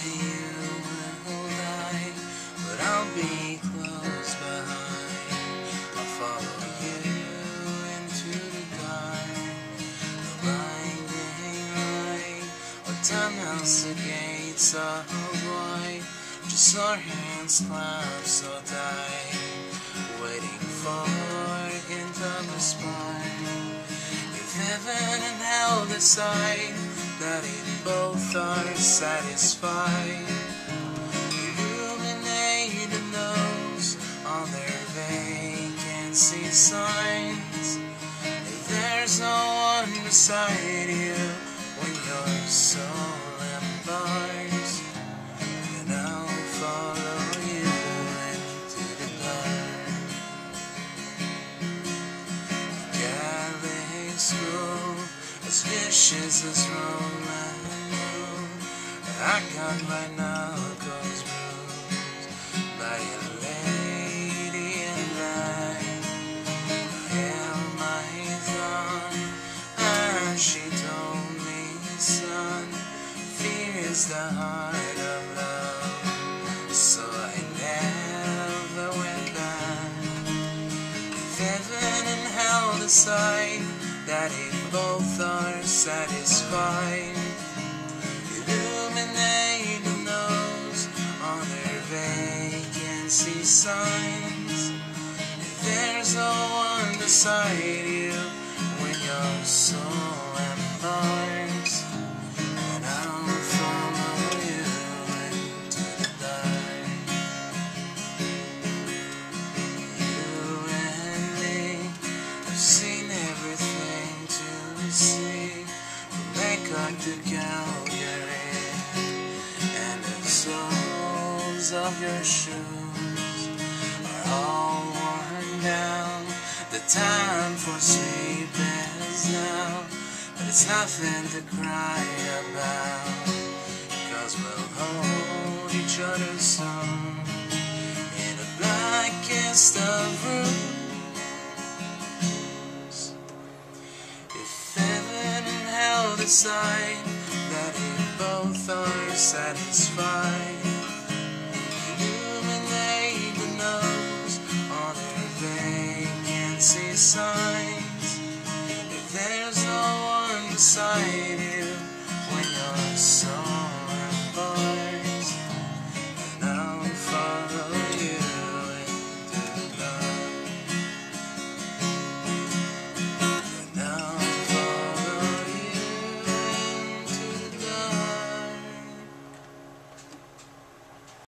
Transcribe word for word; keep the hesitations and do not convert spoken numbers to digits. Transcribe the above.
you will die, but I'll be close behind. I'll follow you into the dark, the blinding light. What time else the gates are white, just our hands clasped so tight, waiting for hint of a spark. If heaven and hell decide that in both are satisfied, illuminate the nose on their vacancy signs. If there's no one beside you when your soul embarks, then I'll follow you into the dark. Catholic school, as vicious as Rome, I got my knuckles bruised by a lady in line. I held my thumb and she told me, son, fear is the heart of love. So I never went back. If heaven and hell decide that if both are satisfied, illuminate the nose on their vacancy signs. If there's no one beside you when your soul embarks, then I'll follow you into the dark. You and me have seen everything to see, from Bangkok to Calgary, and the soles of your shoes are all worn down. The time for sleep is now, but it's nothing to cry about, 'cause we'll hold each other soon in the blackest of rooms. If heaven and hell decide that if both are satisfied, illuminate the nose on their vacancy sign.